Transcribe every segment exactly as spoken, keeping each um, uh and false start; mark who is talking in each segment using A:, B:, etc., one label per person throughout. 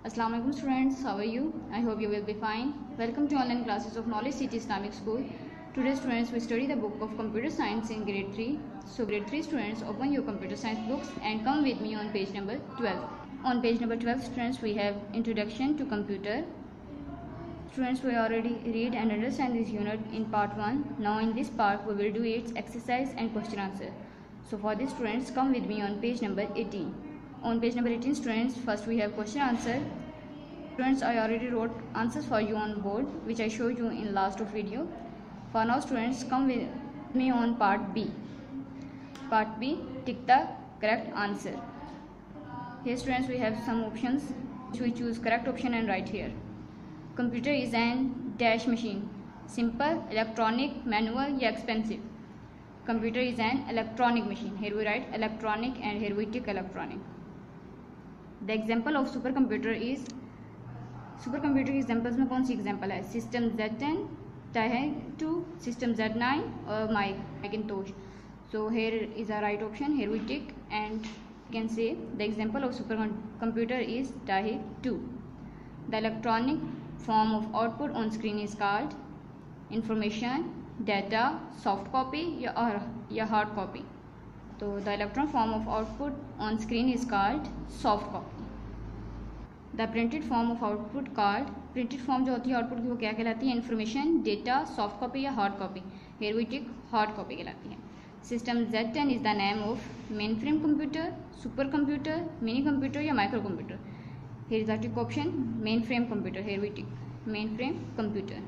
A: Assalamu alaikum students, how are you? I hope you will be fine. Welcome to online classes of Knowledge City Islamic School. Today students, we study the book of computer science in grade three. So grade three students, open your computer science books and come with me on page number twelve. On page number twelve students, we have introduction to computer. Students, we already read and understand this unit in part one. Now in this part we will do its exercise and question answer. So for this students, come with me on page number eighteen. On page number eighteen students, first we have question answer. Students, I already wrote answers for you on board which I showed you in last of video. For now students, come with me on part B. Part B, tick the correct answer. Here students, we have some options which we choose correct option and write here. Computer is an dash machine. Simple, electronic, manual या expensive. Computer is an electronic machine. Here we write electronic and here we tick electronic. The example of supercomputer is supercomputer के examples में कौन सी example है? System Z ten, Titan two, System Z nine और Macintosh. So here is a right option. Here we tick and you can say the example of supercomputer is Titan two. The electronic form of output on screen is called information, data, soft copy या और या hard copy. तो the electron form of output on screen is called soft copy. The printed form of output called printed form जो होती है output की वो क्या कहलाती है? information, data, soft copy या hard copy. Here we tick hard copy कहलाती है. System Z ten is the name of mainframe computer, supercomputer, mini computer या micro computer. Here is the tick option mainframe computer. Here we tick mainframe computer.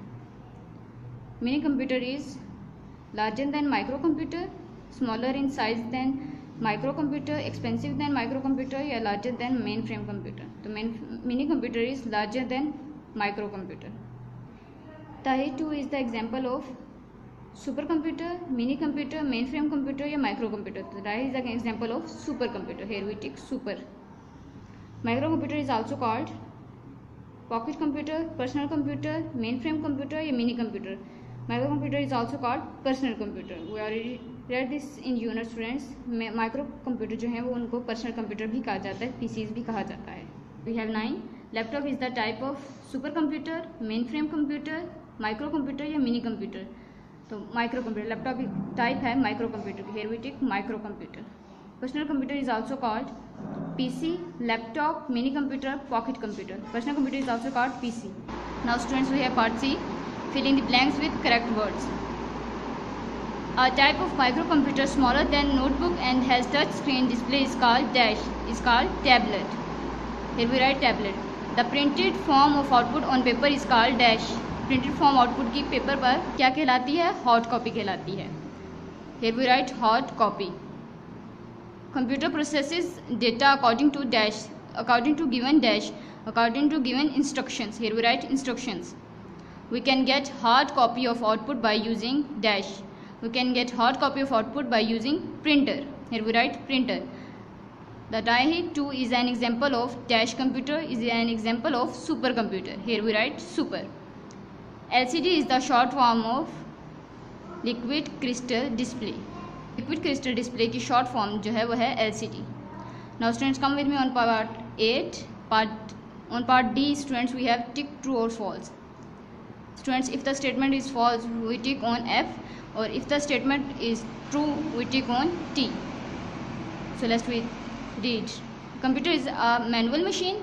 A: Mini computer is larger than microcomputer, smaller in size than microcomputer, expensive than microcomputer या larger than mainframe computer. तो main mini computer is larger than microcomputer. Titan two is the example of supercomputer, mini computer, mainframe computer या microcomputer. तो Titan is the example of supercomputer. Here we tick super. Microcomputer is also called pocket computer, personal computer, mainframe computer या mini computer. Microcomputer is also called personal computer. We already read this in unit students. Micro computer जो है वो उनको personal computer भी कहा जाता है, PCs भी कहा जाता है. We have nine. Laptop is the type of super computer, mainframe computer, micro computer या मिनी कंप्यूटर. तो माइक्रो कंप्यूटर लैपटॉप टाइप है micro computer. Here we tick micro computer. Personal computer is also called PC, laptop, mini computer, pocket computer. Personal computer is also called PC. Now students, we have part C. Fill in the blanks with correct words. A type of microcomputer smaller than notebook and has touch screen display is called dash is called tablet. Here we write tablet. The printed form of output on paper is called dash. Printed form output की paper पर क्या कहलाती है? hot copy कहलाती है. Here we write hot copy. Computer processes data according to dash according to given dash according to given instructions. Here we write instructions. We can get hard copy of output by using dash. We can get hard copy of output by using printer. Here we write printer. The Titan two is an example of dash computer is an example of supercomputer. Here we write super. L C D is the short form of liquid crystal display. Liquid crystal display की short form जो है वो है L C D. Now students, come with me on part eight. Part on part D students, we have tick true or false. Students, if the statement is false we tick on F, or if the statement is true we tick on T. So let's read. Computer is a manual machine.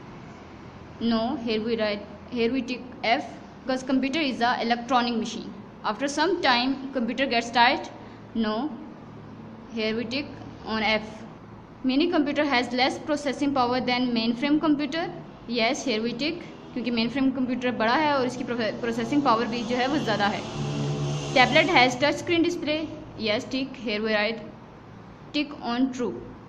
A: No, here we write here we tick F because computer is a electronic machine. After some time computer gets tired. No, here we tick on F. Mini computer has less processing power than mainframe computer. Yes, here we tick क्योंकि mainframe computer बड़ा है और इसकी processing power भी जो है वो ज़्यादा है. Tablet has touch screen display. Yes, tick. Here we write tick on true.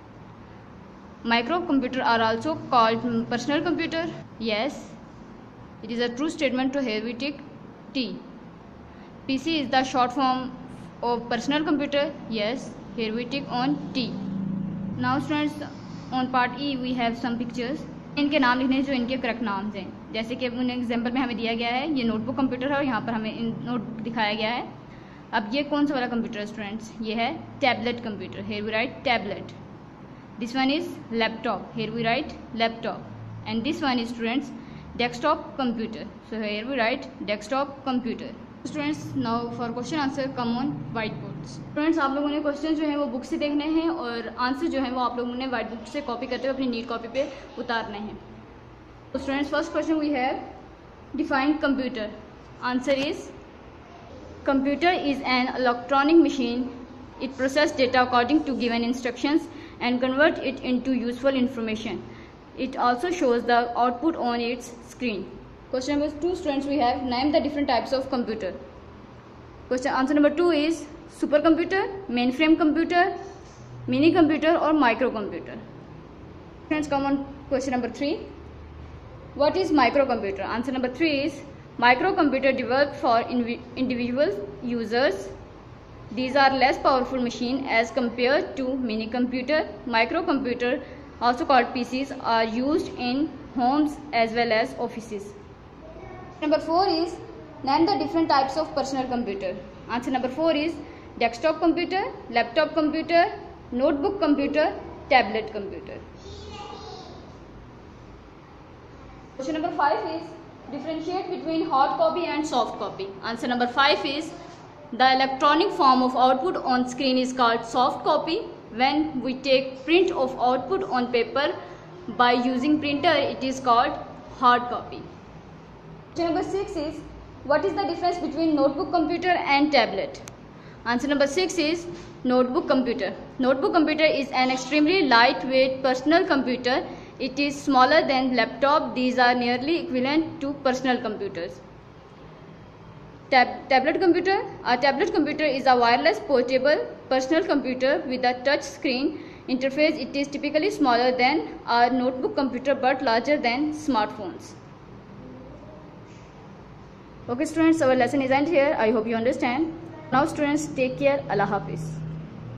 A: Micro computer are also called personal computer. Yes, it is a true statement. Two here we tick T. PC is the short form of personal computer. Yes, here we tick on T. Now students, on part E we have some pictures. इनके नाम लिखने जो इनके correct नाम हैं, जैसे कि उन एग्जाम्पल में हमें दिया गया है ये नोटबुक कंप्यूटर है और यहाँ पर हमें नोटबुक दिखाया गया है. अब ये कौन सा वाला कंप्यूटर है स्टूडेंट्स? ये है tablet computer. Here we write tablet. This one is laptop. Here we write laptop. and this one is students desktop computer. So here we write desktop computer. Students, now for question answer come on whiteboards. Students, आप लोगों ने question जो है वो book से देखने हैं और आंसर जो है वो आप लोगों ने व्हाइट बुक से कॉपी करते हुए अपनी नीट कॉपी पे उतारने हैं. तो students, first question we have define computer. Answer is computer is an electronic machine. It processes data according to given instructions and converts it into useful information. It also shows the output on its screen. Question number two, students, we have name the different types of computer. Question answer number two is supercomputer, mainframe computer, mini computer or microcomputer. Students, come on question number three. What is microcomputer? Answer number three is microcomputer developed for individual users. These are less powerful machine as compared to mini computer. Microcomputer, also called P Cs, are used in homes as well as offices. Number four is name the different types of personal computer. Answer number four is desktop computer, laptop computer, notebook computer, tablet computer. Question number five is differentiate between hard copy and soft copy. Answer number five is the electronic form of output on screen is called soft copy. When we take print of output on paper by using printer, it is called hard copy. Question number six is what is the difference between notebook computer and tablet? Answer number six is notebook computer. Notebook computer is an extremely lightweight personal computer. It is smaller than laptop. These are nearly equivalent to personal computers. Tab tablet computer. A tablet computer is a wireless portable personal computer with a touch screen interface. It is typically smaller than a notebook computer but larger than smartphones. Okay students, our lesson is end here. I hope you understand. Now students, take care. Allah Hafiz.